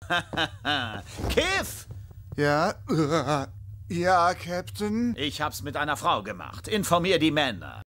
Kiff! Ja? Ja, Captain? Ich hab's mit einer Frau gemacht. Informier die Männer.